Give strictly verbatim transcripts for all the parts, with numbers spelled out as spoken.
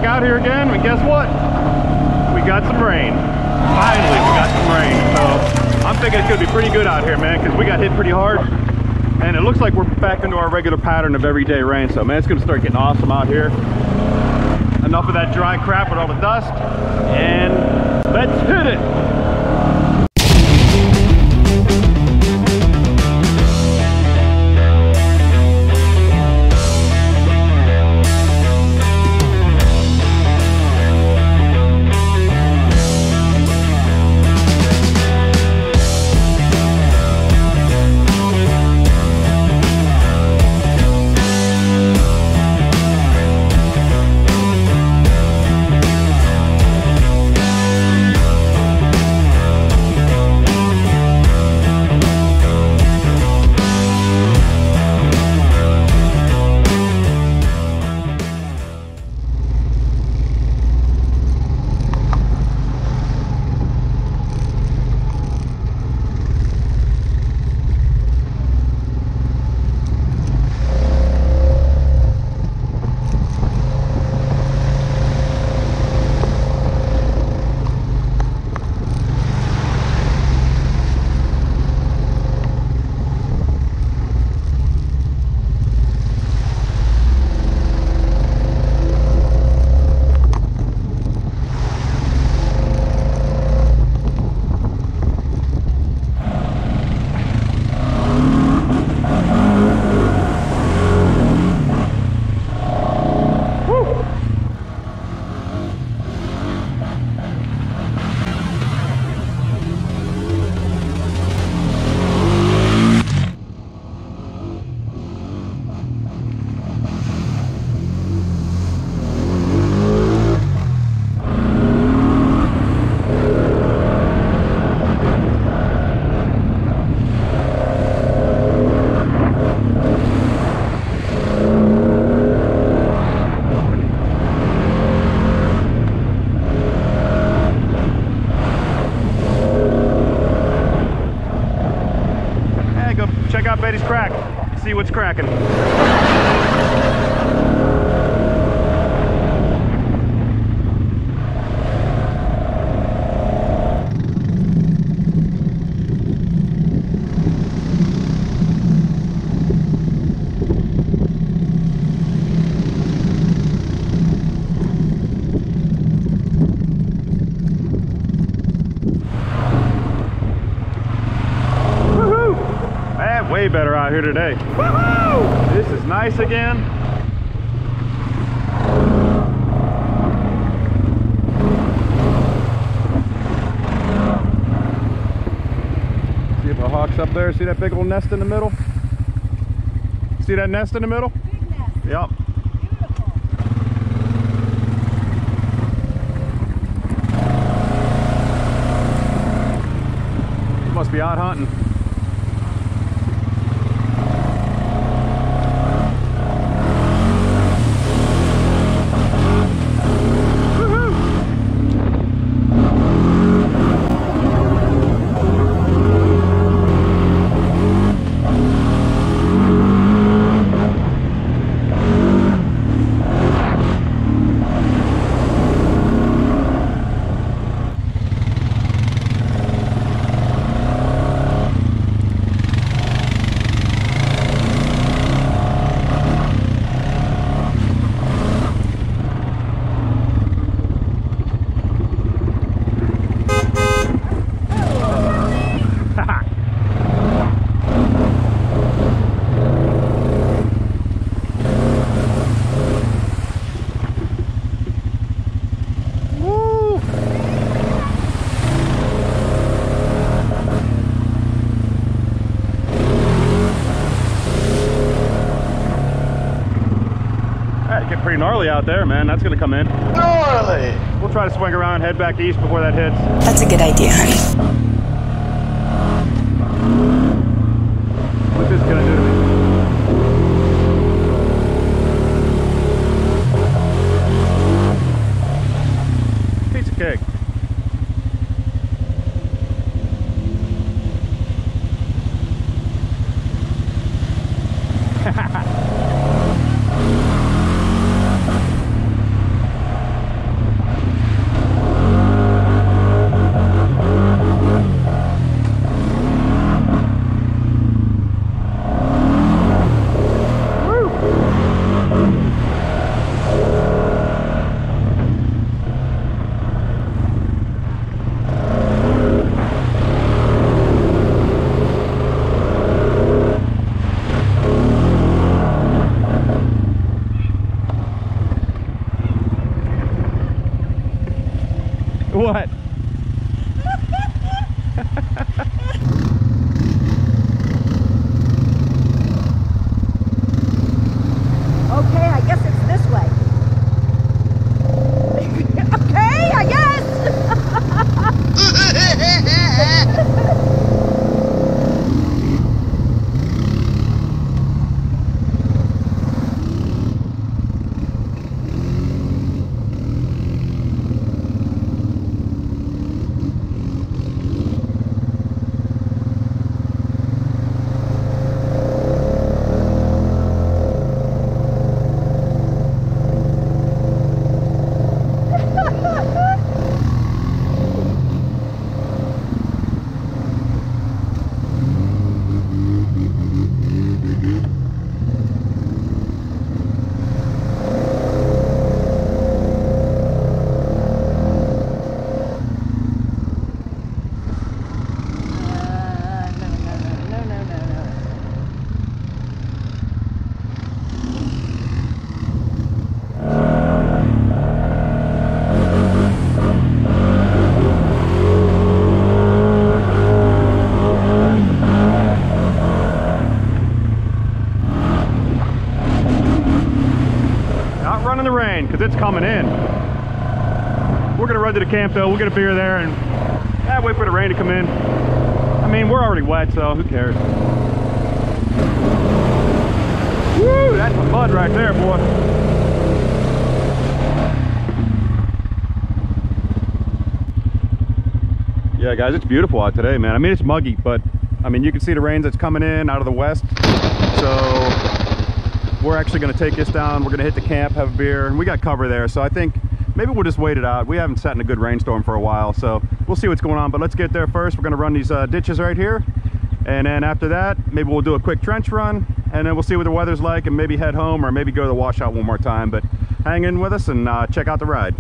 back out here again, and guess what? We got some rain. Finally, we got some rain. So I'm thinking it's gonna be pretty good out here, man, because we got hit pretty hard. And it looks like we're back into our regular pattern of everyday rain. So man, it's gonna start getting awesome out here. Enough of that dry crap with all the dust, and let's hit it. Check out Betty's crack, see what's cracking. Way better out here today. Woohoo! This is nice again. See if a hawk's up there. See that big old nest in the middle? See that nest in the middle? Big nest. Yep. Beautiful. Must be out hunting. Pretty gnarly out there, man. That's gonna come in. Gnarly! We'll try to swing around, head back east before that hits. That's a good idea, honey. What's this gonna do to me? Piece of cake. What? Okay, I guess it's this way. Okay, I guess. In the rain because it's coming in. We're gonna run to the camp though. We'll get a beer there and yeah, wait for the rain to come in. I mean, we're already wet, so who cares? Woo! That's the mud right there, boy. Yeah, guys, it's beautiful out today, man. I mean, it's muggy, but I mean, you can see the rain that's coming in out of the west. So we're actually going to take this down. We're going to hit the camp, have a beer, and we got cover there. So I think maybe we'll just wait it out. We haven't sat in a good rainstorm for a while, so we'll see what's going on. But let's get there first. We're going to run these uh, ditches right here. And then after that, maybe we'll do a quick trench run. And then we'll see what the weather's like and maybe head home or maybe go to the washout one more time. But hang in with us and uh, check out the ride.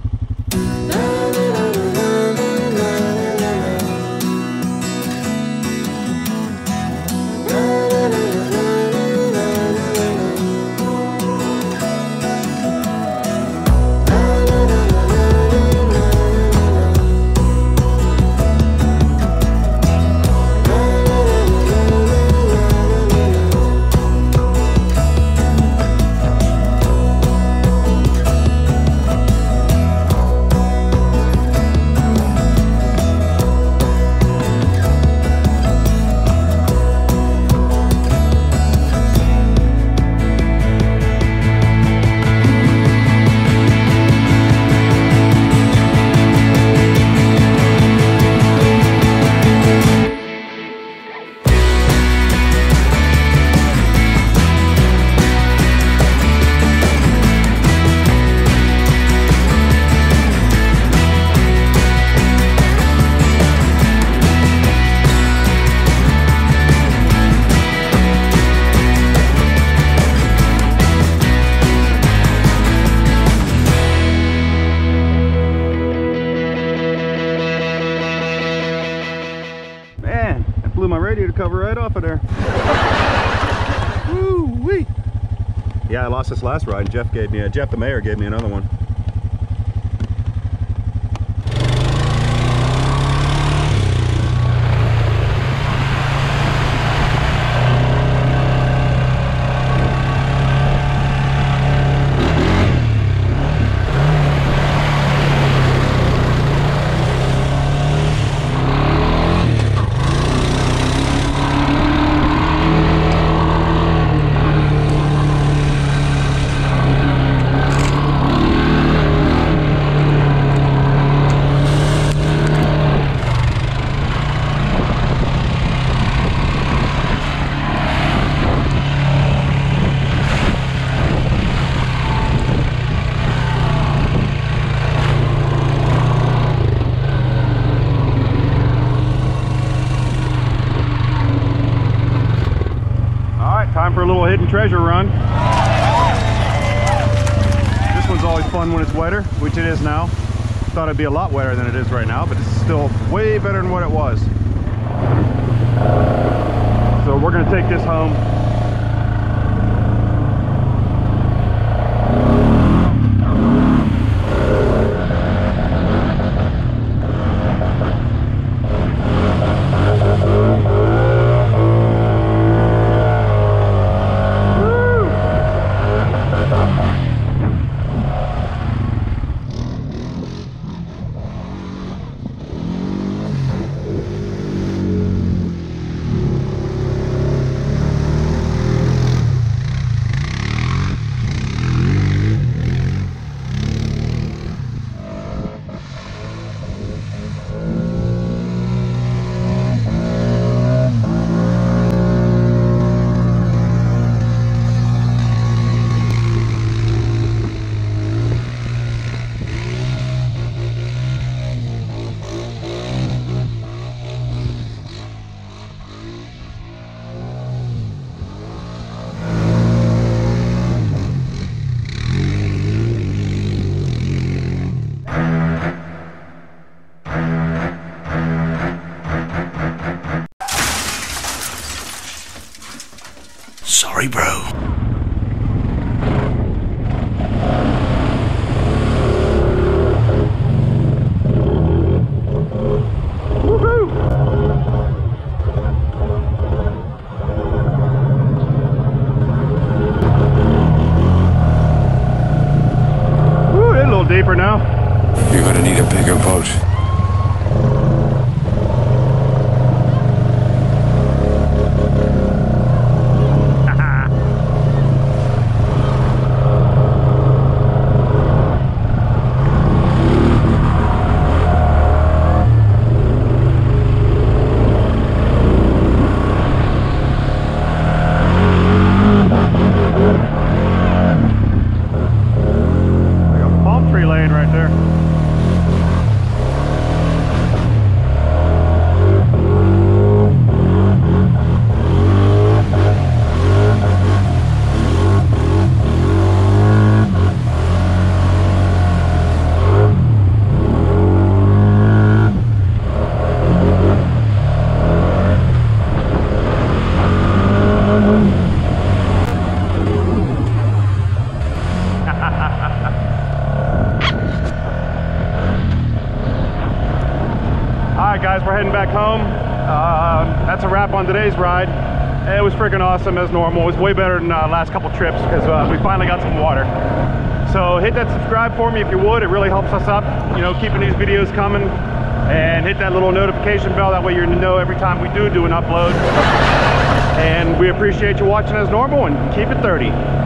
Blew my radiator cover right off of there. Woo-wee. Yeah, I lost this last ride. Jeff gave me a, Jeff the mayor gave me another one. Time for a little hidden treasure run. This one's always fun when it's wetter, which it is now. Thought it'd be a lot wetter than it is right now, but it's still way better than what it was. So we're gonna take this home. boy, bro. Deeper now. You're gonna need a bigger boat. Guys, we're heading back home. Uh, that's a wrap on today's ride. It was freaking awesome as normal. It was way better than uh, last couple trips because uh, we finally got some water. So hit that subscribe for me if you would. It really helps us up, you know, keeping these videos coming. And hit that little notification bell. That way you're to know every time we do do an upload. And we appreciate you watching as normal, and keep it thirty.